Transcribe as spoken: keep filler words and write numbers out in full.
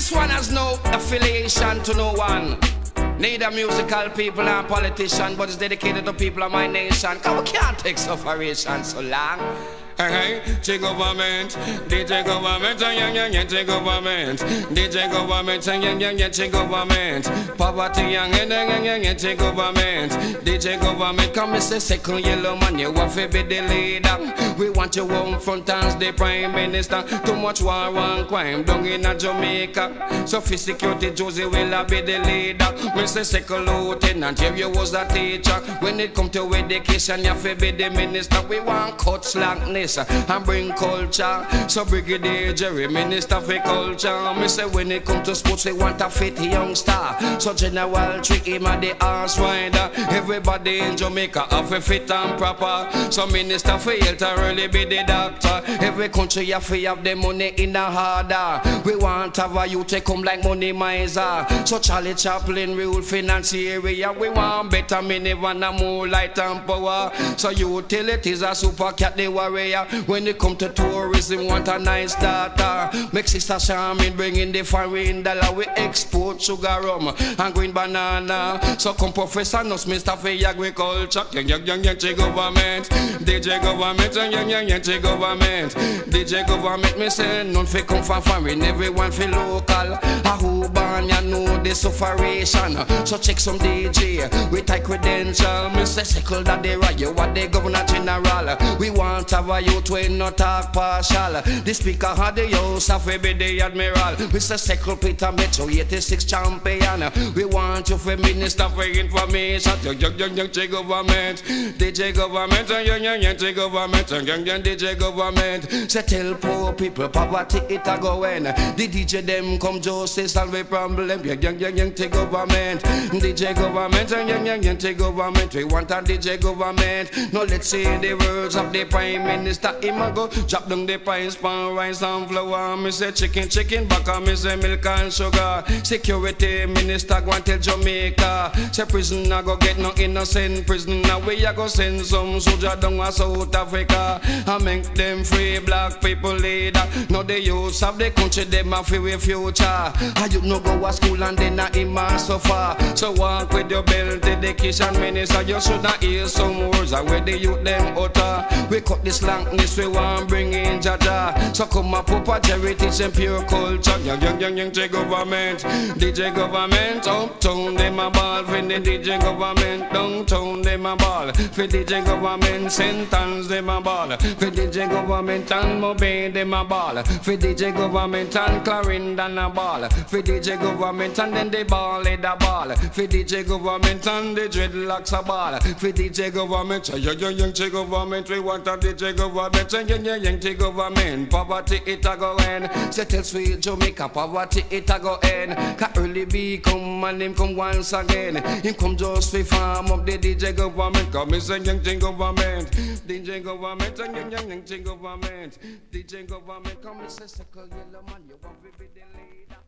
This one has no affiliation to no one. Neither musical people or politician, but it's dedicated to people of my nation. Cause we can't take sufferation so long. Hey, hey, government, D J government, and young, young, young, government, D J government, and young, young, young, government, poverty, young, young, young, young, young, government, D J government, come and say second yellow man, you want to be the leader. We want you home front as the prime minister. Too much war and crime down in a Jamaica. Sophisticated Josie will be the leader. Mister Second Lieutenant, here you was a teacher. When it come to education, you have to be the minister. We want cut slackness and bring culture. So Brigadier Jerry, Minister for Culture. Me say when it come to sports, we want a fit youngster. So General Trick him and the horse rider. Everybody in Jamaica have a fit and proper. So Minister for Health really be the doctor. Every country have to have the money in a harder. We want to have a youth to come like money miser. So Charlie Chaplin rule finance area. We want better minivan and more light and power. So utilities are super cat the warrior. When it come to tourism, want a nice data. Make Sister Charmin bring in the foreign dollar. We export sugar rum and green banana. So come Professor Nuss, Mister for Agriculture. Young, young, young, young, government. D J government, young, young, young, young, government. D J government, me say none fi come from foreign, everyone fi local. A who born, you know the sufferation. So check some D J with high credential. Me say circle that they right, you what the Governor General. We want to have a youth when not talk partial. The speaker had the house of be the admiral. Mister Circle Peter Metro eighty-six champion. We want you for minister for information. Young, young, young, young, J government. D J government, young, young, young, J government, young, young, D J government. Say tell poor people poverty it a going. The D J them come justice solve a problem. Young, young, young, young, J government. D J government, young, young, young, young, J government. We want a D J government. Now let's say the words of the Prime Minister. Him a go drop down the price pan rice and flour. Me say chicken, chicken, back me say milk and sugar. Security Minister go and tell Jamaica. Say prison a go get no innocent prisoner. We a go send some soldier down a South Africa and make them free black people leader. Now the youths of the country them a free future. And you no go to school and then a him a suffer. So walk with your belt education minister. You should not hear some words where the youth them utter. We cut this slankness, we want bring in Jaja. So come up Papa Jerry teach them pure culture. Young, young, young, young J government. D J government, uptown them a ball. For the D J government, downtown them a ball. For D J government, sentence them a ball. For D J government and Mobay them a ball. For D J government and Clarendon a ball. For D J government and then they ball it a ball. For D J government and the dreadlocks a ball. For D J government, young, young, young J government. We want a D J government, young, young, young, young J government. Poverty it a go end. Settle sweet Jamaica, poverty it a go end. Can early be come and him come once again. Him come just for farm up the D J government. Come is a young J government. D J government, young, young, young, young J government. D J government, come is a circle yellow man. You want to be the leader.